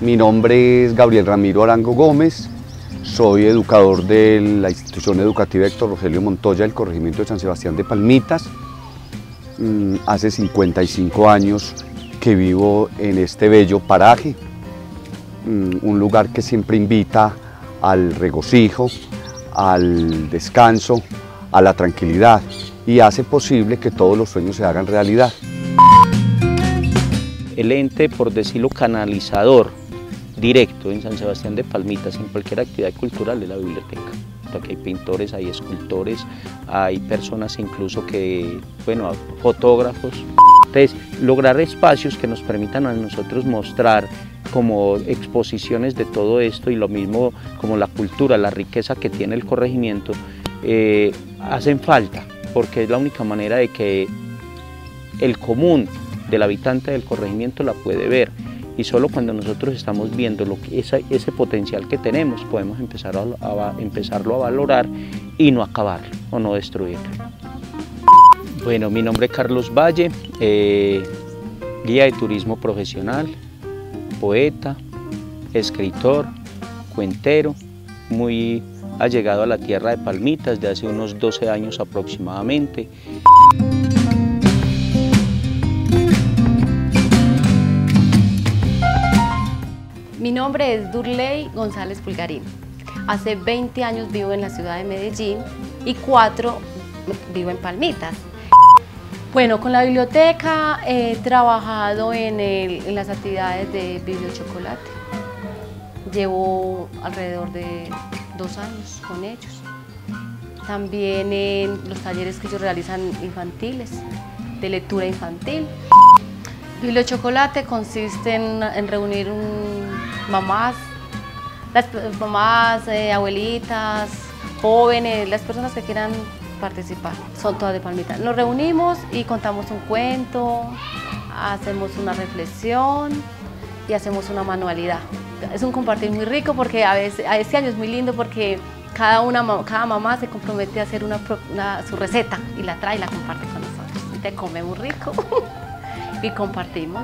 Mi nombre es Gabriel Ramiro Arango Gómez, soy educador de la institución educativa Héctor Rogelio Montoya del corregimiento de San Sebastián de Palmitas. Hace 55 años que vivo en este bello paraje, un lugar que siempre invita al regocijo, al descanso, a la tranquilidad y hace posible que todos los sueños se hagan realidad. El ente, por decirlo, canalizador directo en San Sebastián de Palmitas, en cualquier actividad cultural, es la biblioteca. Aquí hay pintores, hay escultores, hay personas incluso que, bueno, fotógrafos. Entonces, lograr espacios que nos permitan a nosotros mostrar como exposiciones de todo esto y lo mismo como la cultura, la riqueza que tiene el corregimiento, hacen falta, porque es la única manera de que el común del habitante del corregimiento la puede ver. Y solo cuando nosotros estamos viendo ese potencial que tenemos, podemos empezarlo a valorar y no acabarlo o no destruirlo. Bueno, mi nombre es Carlos Valle, guía de turismo profesional, poeta, escritor, cuentero, muy allegado a la tierra de Palmitas de hace unos 12 años aproximadamente. Mi nombre es Durley González Pulgarín. Hace 20 años vivo en la ciudad de Medellín y 4 vivo en Palmitas. Bueno, con la biblioteca he trabajado en las actividades de Bibliochocolate. Llevo alrededor de 2 años con ellos. También en los talleres que ellos realizan infantiles, de lectura infantil. Bibliochocolate consiste en reunir mamás, las mamás, abuelitas, jóvenes, las personas que quieran participar, son todas de Palmitas. Nos reunimos y contamos un cuento, hacemos una reflexión y hacemos una manualidad. Es un compartir muy rico porque este año es muy lindo porque cada mamá se compromete a hacer su receta y la trae y la comparte con nosotros. Y te comemos rico y compartimos.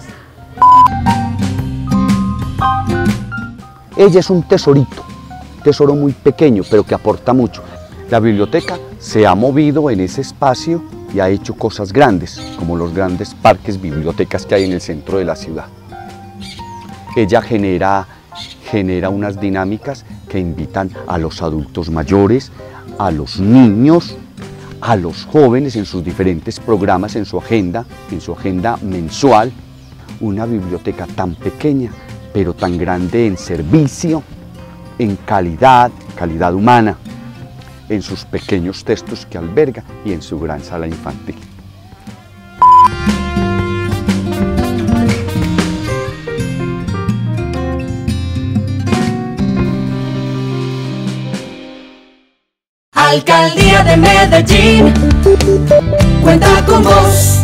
Ella es un tesoro muy pequeño, pero que aporta mucho. La biblioteca se ha movido en ese espacio y ha hecho cosas grandes, como los grandes parques, bibliotecas que hay en el centro de la ciudad. Ella genera unas dinámicas que invitan a los adultos mayores, a los niños, a los jóvenes en sus diferentes programas, en su agenda mensual. Una biblioteca tan pequeña, pero tan grande en servicio, en calidad humana, en sus pequeños textos que alberga y en su gran sala infantil. Alcaldía de Medellín, cuenta con vos.